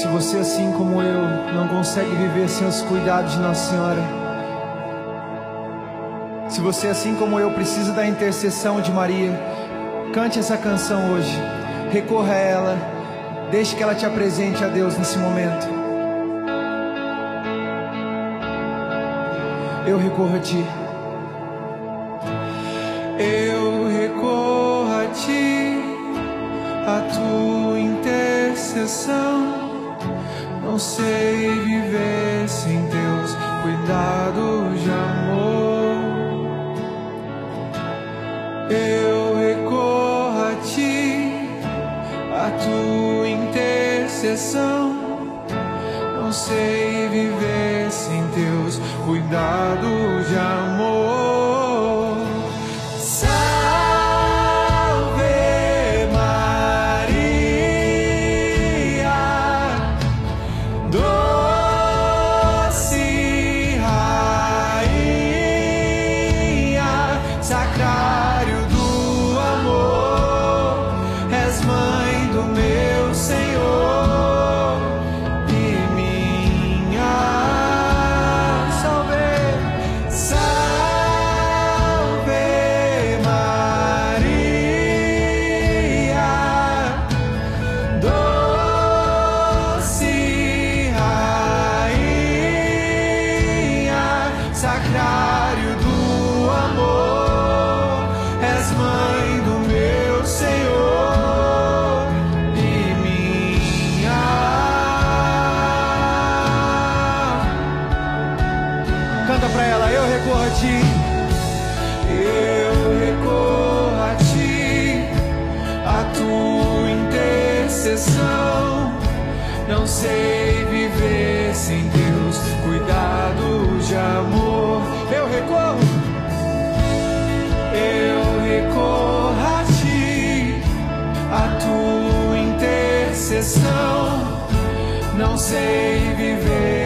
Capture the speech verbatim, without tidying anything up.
você, assim como eu, não consegue viver sem os cuidados de Nossa Senhora, se você, assim como eu, precisa da intercessão de Maria, cante essa canção hoje, recorra a ela, deixe que ela te apresente a Deus nesse momento. Eu recorro a ti. Eu recorro a ti, a tua intercessão. Não sei viver sem teus cuidados de amor. Eu recorro a ti, a tua intercessão. Não sei viver sem teus cuidados de amor. Sacrário do amor, és mãe do meu Senhor e minha. Canta pra ela, eu recorro a ti. Eu recorro a ti, a tua intercessão. Não sei viver sem Deus, cuidados de amor. Eu recorro, eu recorro a ti, a tua intercessão. Não sei viver